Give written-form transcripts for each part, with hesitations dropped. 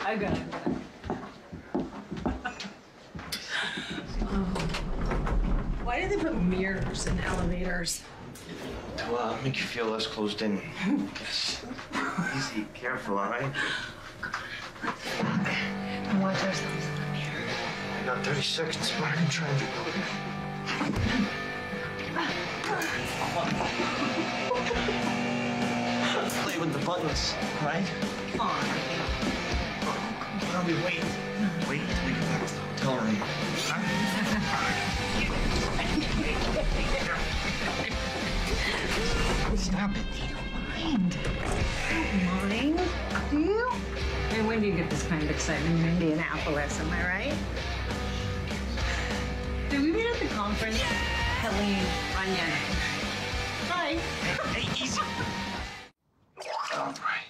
I got it. Why do they put mirrors in elevators? To make you feel less closed in. Yes. Easy, careful, all right? And watch ourselves in the mirror. I got 30 seconds, but I can try and do it. Play with the buttons, right? Come on. Why don't we wait? Wait till we get back to the hotel room. Stop it. They don't mind. They don't mind. Do you? And when do you get this kind of excitement in Indianapolis, am I right? Did we meet at the conference? Helene, Onion. Hi. Hey, easy. All right.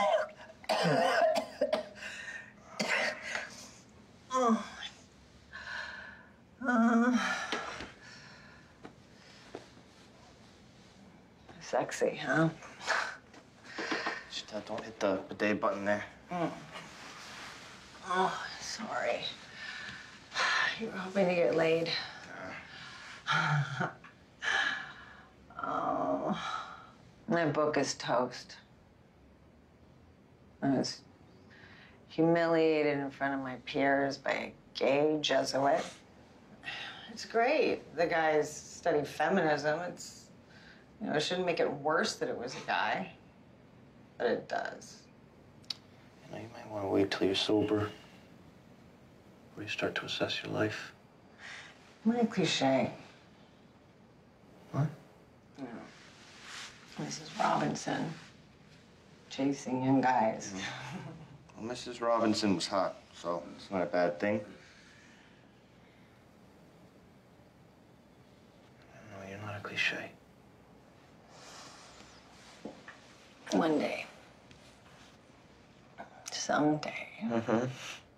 Sexy, huh? Just don't hit the bidet button there. Oh, sorry. You were hoping to get laid. Oh, my book is toast. I was humiliated in front of my peers by a gay Jesuit. It's great. The guys study feminism. It shouldn't make it worse that it was a guy, but it does. You might want to wait till you're sober, before you start to assess your life. What a cliche. What? Mrs. Robinson, chasing young guys. Well, Mrs. Robinson was hot, so it's not a bad thing. No, you're not a cliche. One day. Someday. Mm-hmm.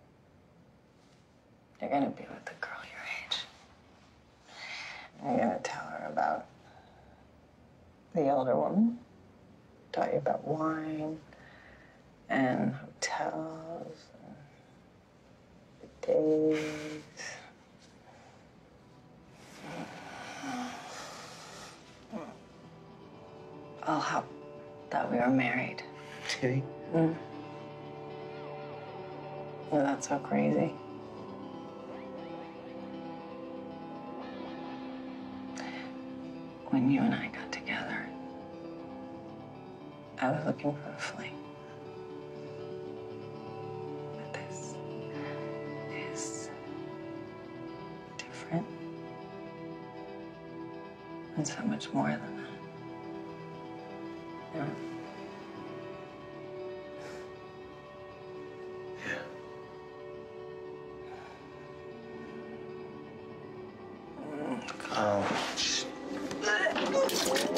You're gonna be with a girl your age. You're gonna tell her about the older woman. Tell you about wine and hotels and days. I'll help that we were married. Did he? Well, that's so crazy. When you and I got together, I was looking for a fling. But this is different. And so much more than that. Yeah. Oh,